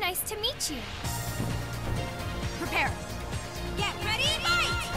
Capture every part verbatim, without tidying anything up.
nice to meet you. Prepare. Get ready, fight!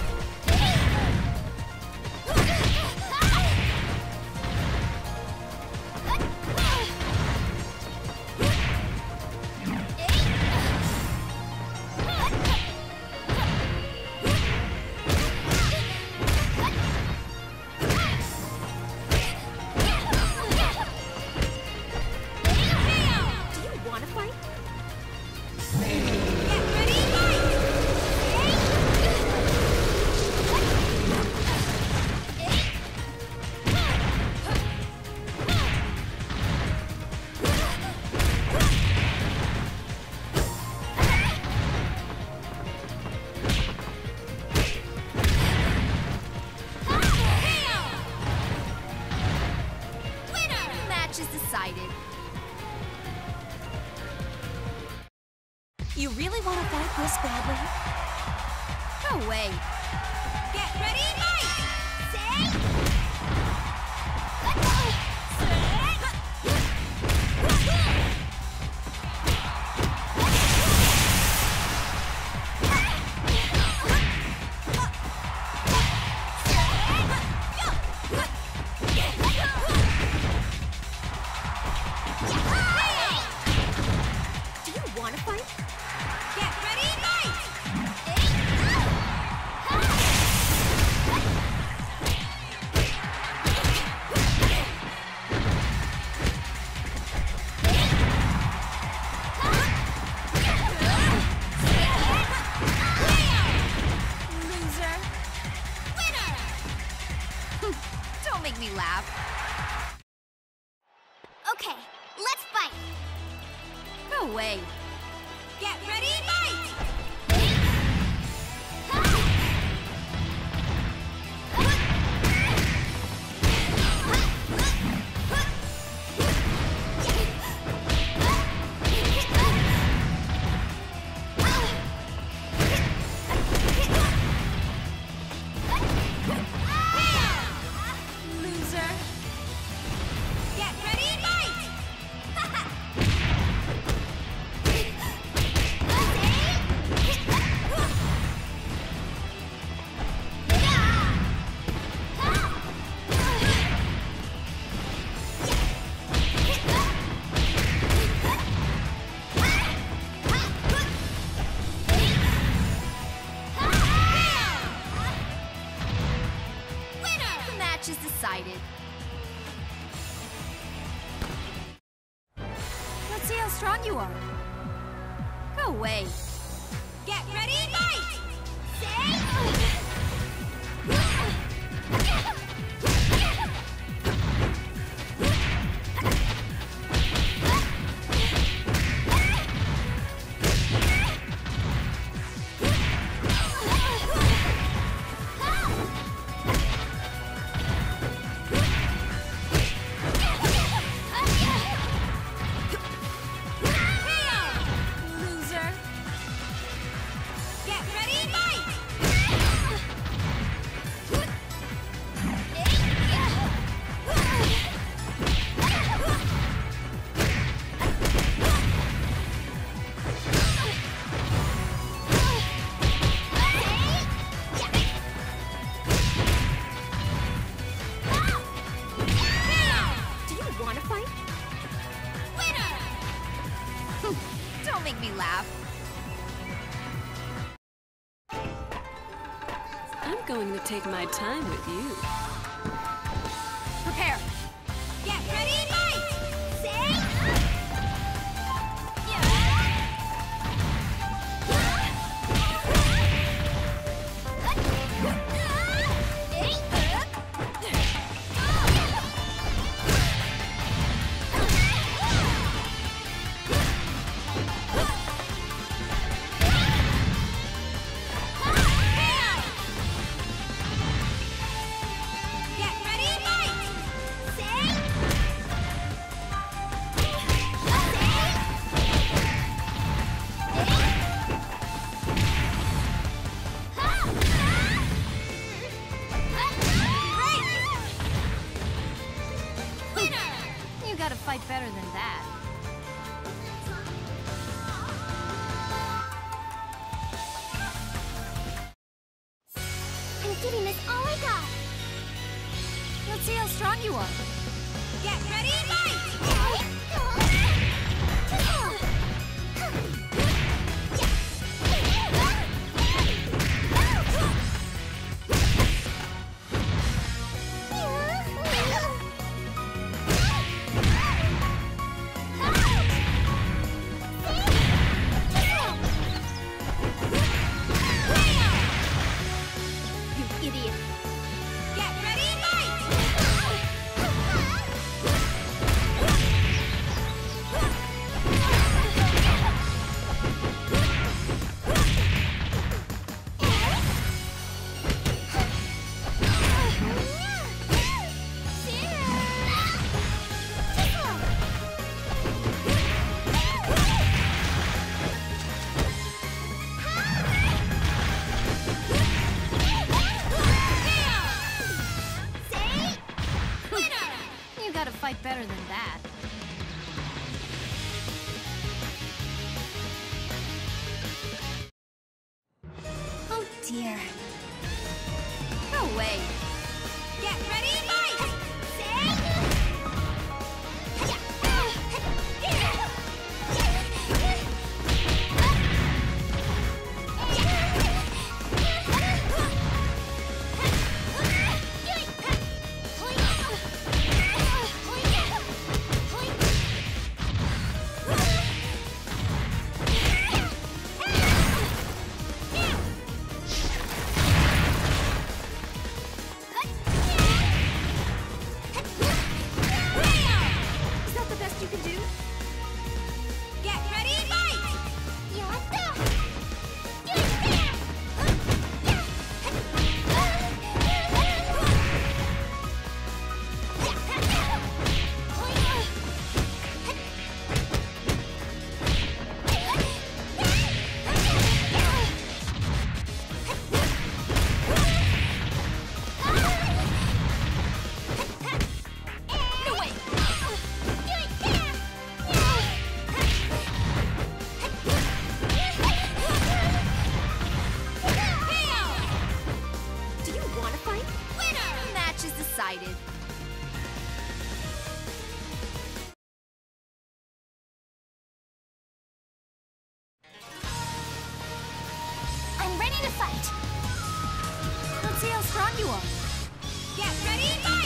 You really want to fight this badly? No way. Get ready, fight! Say! Do you want to fight? Get ready, fight! Loser. Winner! Don't make me laugh. Okay, let's fight. No way. Get ready, fight! Loser. Get ready, fight! The match is decided. Let's see how strong you are. Go away. Get ready, fight! Loser. Get ready, fight! Do you want to fight? Winner! Don't make me laugh. I'm going to take my time with you. Prepare. Get ready, fight! see how strong you are. Get ready, fight! You idiot. Get ready, fight! You gotta fight better than that. Oh dear. No way. Get ready, fight! Is that the best you can do? Get ready, fight! No way. Do you want to fight? Match is decided. I'm ready to fight. Let's see how strong you are. Get ready, fight!